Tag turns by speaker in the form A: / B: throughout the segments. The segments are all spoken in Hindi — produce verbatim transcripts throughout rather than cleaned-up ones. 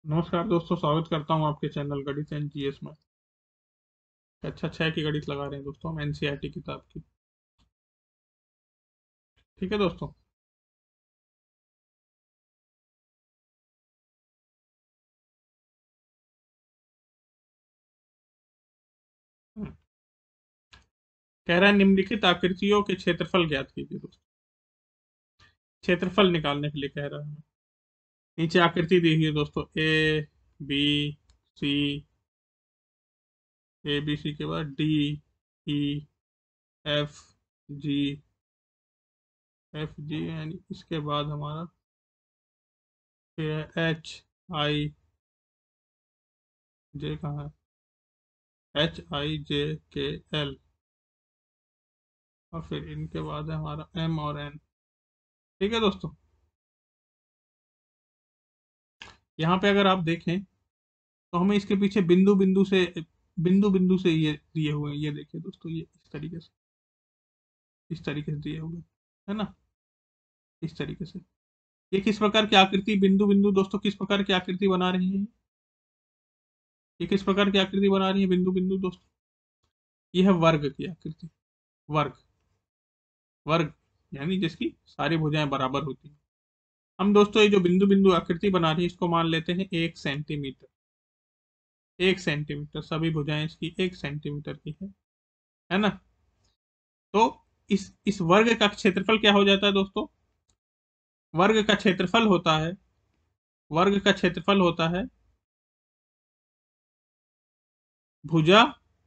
A: नमस्कार दोस्तों, स्वागत करता हूं आपके चैनल गणित एंड जीएस में। अच्छा छह की गणित लगा रहे हैं दोस्तों हम एनसीईआरटी किताब की। ठीक है दोस्तों। हम्म, कह रहा है निम्नलिखित आकृतियों के क्षेत्रफल ज्ञात कीजिए दोस्तों। क्षेत्रफल निकालने के लिए कह रहा है। नीचे आकृति दी हुई है दोस्तों, ए बी सी। ए बी सी के बाद D E F G. F G यानी इसके बाद हमारा फिर एच आई जे कहाँ है, एच आई जे के एल। और फिर इनके बाद है हमारा एम और एन। ठीक है दोस्तों। यहाँ पे अगर आप देखें तो हमें इसके पीछे बिंदु बिंदु से बिंदु बिंदु से ये दिए हुए हैं। ये देखिए दोस्तों, ये इस तरीके से इस तरीके से दिए हुए हैं, है ना। इस तरीके से ये किस प्रकार की आकृति, बिंदु बिंदु दोस्तों किस प्रकार की आकृति बना रही है। ये किस प्रकार की आकृति बना रही है बिंदु बिंदु दोस्तों। ये है वर्ग की आकृति। वर्ग। वर्ग यानी जिसकी सारी भुजाएं बराबर होती हैं। हम दोस्तों ये जो बिंदु बिंदु आकृति बना रही है इसको मान लेते हैं एक सेंटीमीटर। एक सेंटीमीटर, सभी भुजाएं इसकी एक सेंटीमीटर की है है ना। तो इस इस वर्ग का क्षेत्रफल क्या हो जाता है दोस्तों। वर्ग का क्षेत्रफल होता है वर्ग का क्षेत्रफल होता है भुजा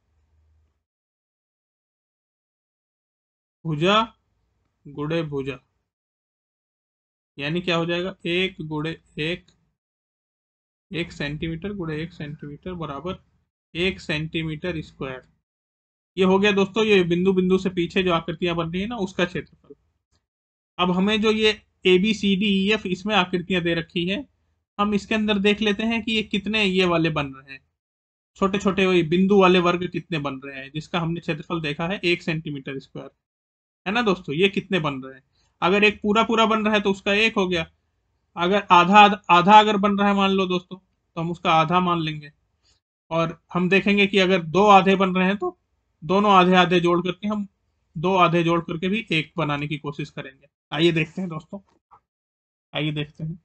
A: भुजा गुणे भुजा। यानी क्या हो जाएगा, एक गुणे एक। एक सेंटीमीटर गुणे एक सेंटीमीटर बराबर एक सेंटीमीटर स्क्वायर। ये हो गया दोस्तों, ये बिंदु बिंदु से पीछे जो आकृतियां बन रही है ना उसका क्षेत्रफल। अब हमें जो ये A B C D E F इसमें आकृतियां दे रखी है, हम इसके अंदर देख लेते हैं कि ये कितने ये वाले बन रहे हैं। छोटे छोटे वही बिंदु वाले वर्ग कितने बन रहे हैं जिसका हमने क्षेत्रफल देखा है एक सेंटीमीटर स्क्वायर। है ना दोस्तों, ये कितने बन रहे हैं। अगर एक पूरा पूरा बन रहा है तो उसका एक हो गया। अगर आधा आधा अगर बन रहा है मान लो दोस्तों, तो हम उसका आधा मान लेंगे। और हम देखेंगे कि अगर दो आधे बन रहे हैं तो दोनों आधे आधे जोड़ करके हम दो आधे जोड़ करके भी एक बनाने की कोशिश करेंगे। आइए देखते हैं दोस्तों। आइए देखते हैं।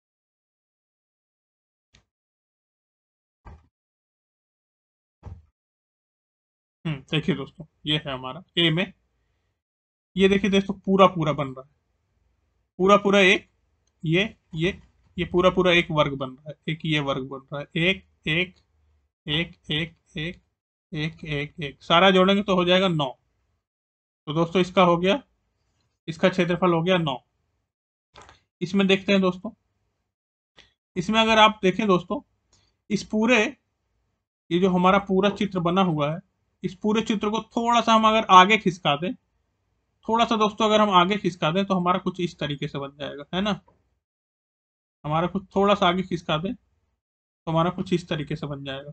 A: हम्म देखिए दोस्तों, ये है हमारा ए में। ये देखिए दोस्तों, पूरा पूरा बन रहा है। पूरा पूरा एक। ये ये ये पूरा पूरा एक वर्ग बन रहा है। एक ये वर्ग बन रहा है। एक एक एक एक एक एक एक एक सारा जोड़ेंगे तो हो जाएगा नौ। तो दोस्तों इसका हो गया, इसका क्षेत्रफल हो गया नौ। इसमें देखते हैं दोस्तों। इसमें अगर आप देखें दोस्तों, इस पूरे ये जो हमारा पूरा चित्र बना हुआ है, इस पूरे चित्र को थोड़ा सा हम अगर आगे खिसका दें, थोड़ा सा दोस्तों अगर हम आगे खिसका दें तो हमारा कुछ इस तरीके से बन जाएगा, है ना। हमारा कुछ थोड़ा सा आगे खिसका दें तो हमारा कुछ इस तरीके से बन जाएगा,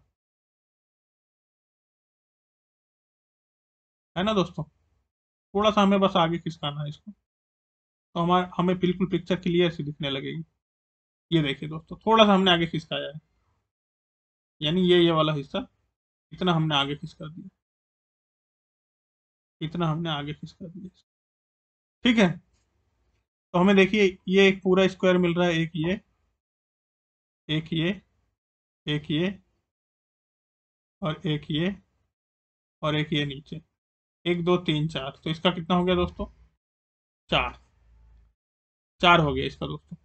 A: है ना दोस्तों। थोड़ा सा हमें बस आगे खिसकाना है इसको, तो हमारा हमें बिल्कुल पिक्चर क्लियर सी दिखने लगेगी। ये देखिए दोस्तों, थोड़ा सा हमने आगे खिसकाया है। यानी ये ये वाला हिस्सा इतना हमने आगे खिसका दिया। इतना हमने आगे खिसका दिया। ठीक है। तो हमें देखिए ये एक पूरा स्क्वायर मिल रहा है। एक ये एक ये एक ये और एक ये और एक ये नीचे। एक दो तीन चार, तो इसका कितना हो गया दोस्तों। चार। चार हो गया इसका दोस्तों।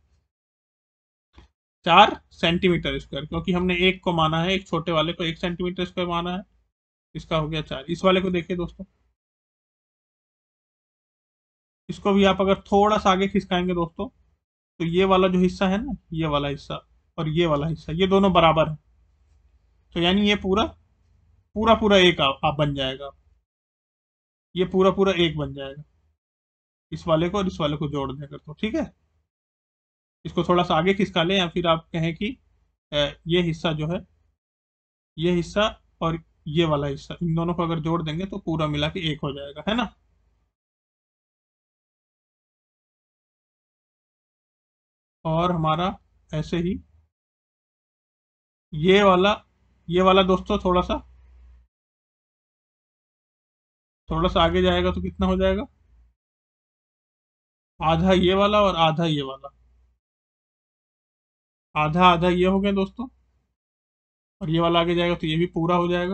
A: चार सेंटीमीटर स्क्वायर, क्योंकि हमने एक को माना है, एक छोटे वाले को एक सेंटीमीटर स्क्वायर माना है। इसका हो गया चार। इस वाले को देखिए दोस्तों, इसको भी आप अगर थोड़ा सा आगे खिसकाएंगे दोस्तों, तो ये वाला जो हिस्सा है ना, ये वाला हिस्सा और ये वाला हिस्सा, ये दोनों बराबर है। तो यानी ये पूरा पूरा पूरा एक आप, आप बन जाएगा। ये पूरा पूरा एक बन जाएगा। इस वाले को और इस वाले को जोड़ दें अगर, तो ठीक है। इसको थोड़ा सा आगे खिसका लें, या फिर आप कहें कि अ, ये हिस्सा जो है, ये हिस्सा और ये वाला हिस्सा, इन दोनों को अगर जोड़ देंगे तो पूरा मिला के एक हो जाएगा, है ना। और हमारा ऐसे ही ये वाला, ये वाला दोस्तों थोड़ा सा, थोड़ा सा आगे जाएगा तो कितना हो जाएगा? आधा ये वाला और आधा ये वाला, आधा आधा ये हो गया दोस्तों, और ये वाला आगे जाएगा तो ये भी पूरा हो जाएगा।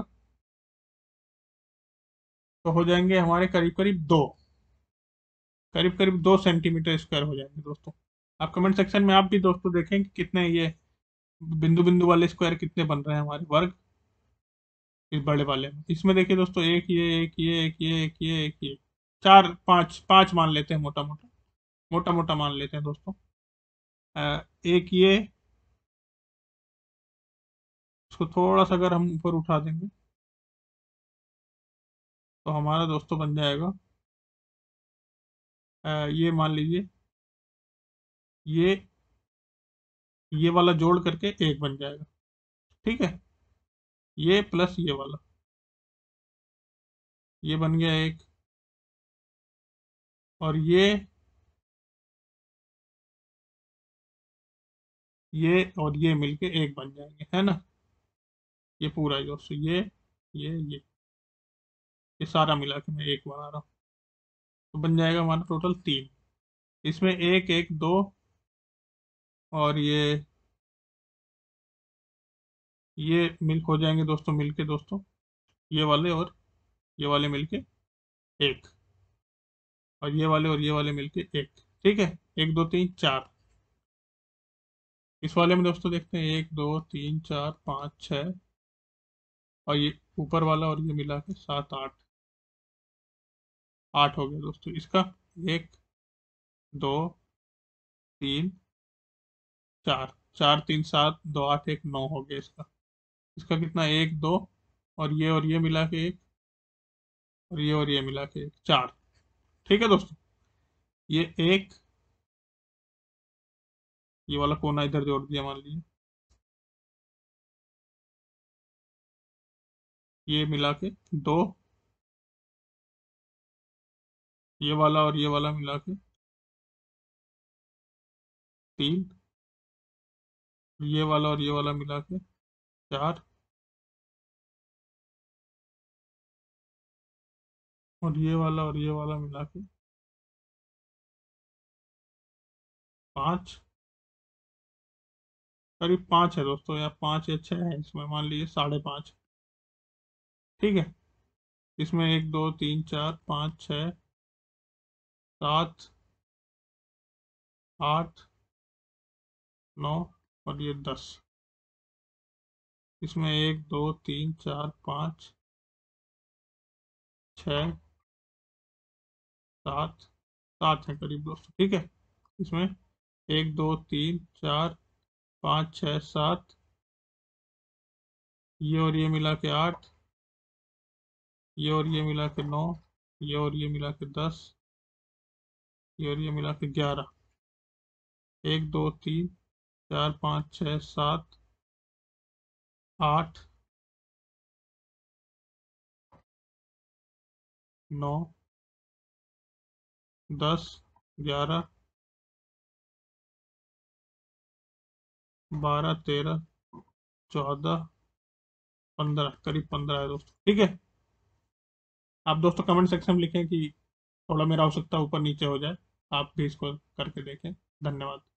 A: तो हो जाएंगे हमारे करीब करीब दो, करीब करीब दो सेंटीमीटर स्क्वायर हो जाएंगे दोस्तों। आप कमेंट सेक्शन में आप भी दोस्तों देखें कि कितने ये बिंदु बिंदु वाले स्क्वायर कितने बन रहे हैं हमारे वर्ग इस बड़े वाले में। इसमें देखिए दोस्तों, एक ये एक ये एक ये एक ये एक ये चार पांच पांच मान लेते हैं, मोटा मोटा मोटा मोटा मान लेते हैं दोस्तों। अ, एक ये, इसको थोड़ा सा अगर हम ऊपर उठा देंगे तो हमारा दोस्तों बन जाएगा, अ, ये मान लीजिए, ये ये वाला जोड़ करके एक बन जाएगा। ठीक है, ये प्लस ये वाला, ये बन गया एक, और ये ये और ये मिलके एक बन जाएंगे, है ना। ये पूरा ही दोस्तों, ये ये ये ये सारा मिला के मैं एक बना रहा हूँ, तो बन जाएगा हमारा टोटल तीन। इसमें एक एक दो, और ये ये मिल हो जाएंगे दोस्तों, मिलके दोस्तों ये वाले और ये वाले मिलके एक, और ये वाले और ये वाले मिलके एक। ठीक है, एक दो तीन चार। इस वाले में दोस्तों देखते हैं, एक दो तीन चार पाँच छः, और ये ऊपर वाला और ये मिला के सात आठ, आठ हो गया दोस्तों इसका। एक दो तीन चार, चार तीन सात, दो आठ, एक नौ हो गया इसका। इसका कितना, एक दो, और ये और ये मिला के एक, और ये और ये मिला के एक, चार। ठीक है दोस्तों, ये एक, ये वाला कोना इधर जोड़ दिया मान लीजिए, ये मिला के दो, ये वाला और ये वाला मिला के तीन, ये वाला और ये वाला मिला के चार, और ये वाला और ये वाला मिला के पाँच। करीब पाँच है दोस्तों, या पाँच या छः है, इसमें मान लीजिए साढ़े पाँच। ठीक है, इसमें एक दो तीन चार पाँच छः सात आठ नौ, और ये दस। इसमें एक दो तीन चार पाँच छः सात, सात है करीब दोस्तों। ठीक है, इसमें एक दो तीन चार पाँच छः सात, ये और ये मिला के आठ, ये और ये मिला के नौ, ये और ये मिला के दस, ये और ये मिला के ग्यारह। एक दो तीन चार पाँच छः सात आठ नौ दस ग्यारह बारह तेरह चौदह पंद्रह, करीब पंद्रह है दोस्तों। ठीक है, आप दोस्तों कमेंट सेक्शन में लिखें कि थोड़ा मेरा आवश्यकता ऊपर नीचे हो जाए, आप भी इसको करके देखें। धन्यवाद।